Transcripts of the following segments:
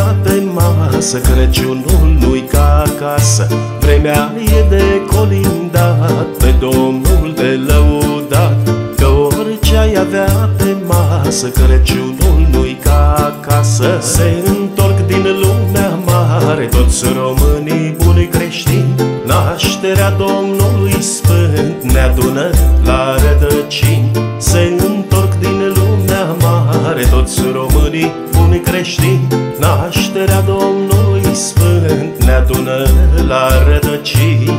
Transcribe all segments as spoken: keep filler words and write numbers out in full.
avea pe masă, Crăciunul nu-i ca acasă. Vremea e de colindat, pe Domnul de lăudat, că orice ai avea pe masă, Crăciunul nu-i ca acasă. Se întorc din lumea mare toți românii buni creștini, nașterea Domnului Sfânt ne adună la rădăcini. Se întorc din lumea mare toți românii buni creștini, nașterea Domnului Sfânt ne adună la rădăcini.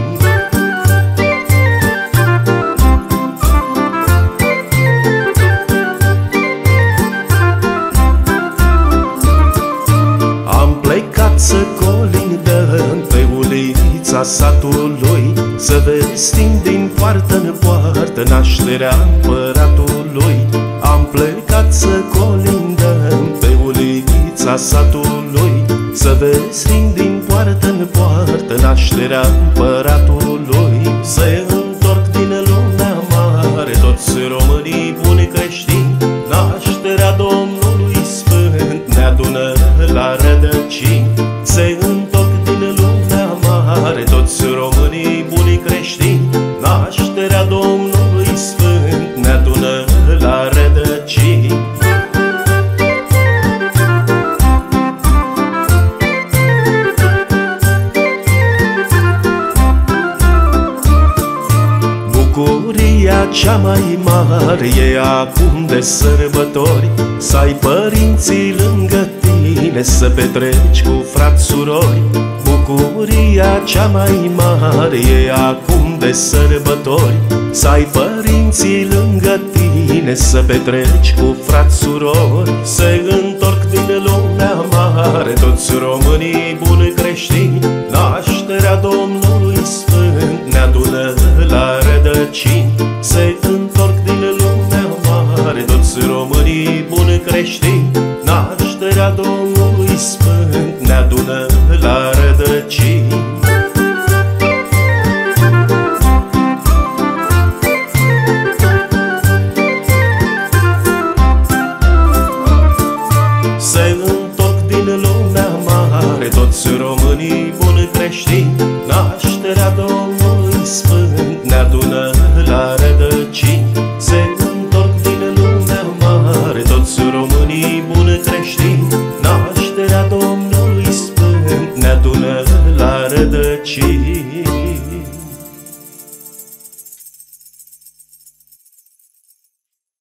Am plecat să colindăm pe ulița satului, să vestim din poartă în poartă nașterea împăratului. Am plecat să colindăm pe ulița satului, să vestim din poartă în poartă nașterea împăratului. Se întorc din lumea mare toți românii buni creștini, nașterea Domnului Sfânt ne adună la rădăcini. Se întorc din lumea mare toți românii buni creștini, nașterea Domnului Sfânt ne adună la rădăcini. Bucuria cea mai mare e acum de sărbători, să ai părinții lângă tine, să petreci cu frați surori. Bucuria cea mai mare e acum de sărbători, să ai părinții lângă tine, să petreci cu frați surori. Se întorc din lumea mare toți românii buni creștini, nașterea Domnului Sfânt ne adună la rădăcini. Se întorc din lumea mare toți românii buni creștini, nașterea Domnului Sfânt ne adună la rădăcini. Se întorc din lumea mare toți românii buni creștini, nașterea Domnului Sfânt ne adună la rădăcini. Se întorc din lumea mare toți românii buni creștini, nașterea Domnului Sfânt ne adună la rădăcini.